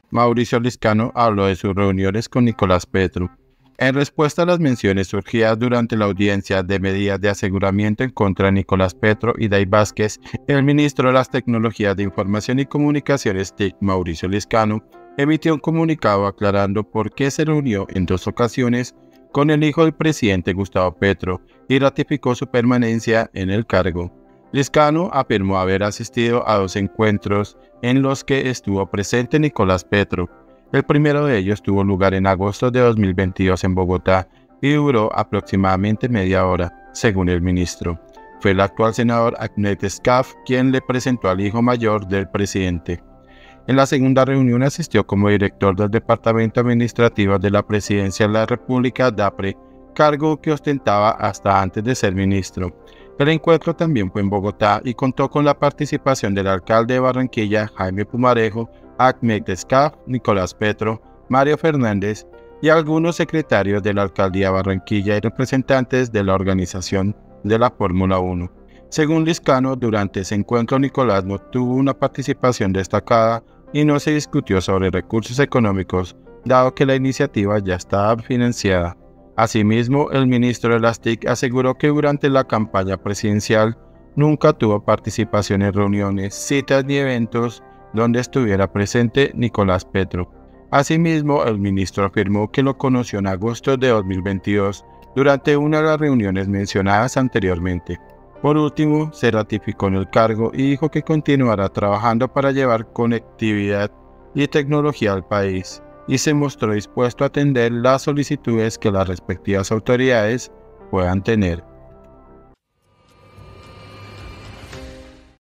Mauricio Liscano habló de sus reuniones con Nicolás Petro. En respuesta a las menciones surgidas durante la audiencia de medidas de aseguramiento en contra de Nicolás Petro y Day Vázquez, el ministro de las Tecnologías de Información y Comunicaciones TIC, Mauricio Liscano, emitió un comunicado aclarando por qué se reunió en 2 ocasiones con el hijo del presidente Gustavo Petro y ratificó su permanencia en el cargo. Liscano afirmó haber asistido a 2 encuentros en los que estuvo presente Nicolás Petro. El primero de ellos tuvo lugar en agosto de 2022 en Bogotá y duró aproximadamente media hora, según el ministro. Fue el actual senador Ahmed Escaf quien le presentó al hijo mayor del presidente. En la segunda reunión asistió como director del Departamento Administrativo de la Presidencia de la República, DAPRE, cargo que ostentaba hasta antes de ser ministro. El encuentro también fue en Bogotá y contó con la participación del alcalde de Barranquilla, Jaime Pumarejo, Ahmed Escaf, Nicolás Petro, Mario Fernández y algunos secretarios de la alcaldía de Barranquilla y representantes de la organización de la Fórmula 1. Según Liscano, durante ese encuentro Nicolás no tuvo una participación destacada y no se discutió sobre recursos económicos, dado que la iniciativa ya estaba financiada. Asimismo, el ministro de las TIC aseguró que durante la campaña presidencial nunca tuvo participación en reuniones, citas ni eventos donde estuviera presente Nicolás Petro. Asimismo, el ministro afirmó que lo conoció en agosto de 2022 durante una de las reuniones mencionadas anteriormente. Por último, se ratificó en el cargo y dijo que continuará trabajando para llevar conectividad y tecnología al país, y se mostró dispuesto a atender las solicitudes que las respectivas autoridades puedan tener.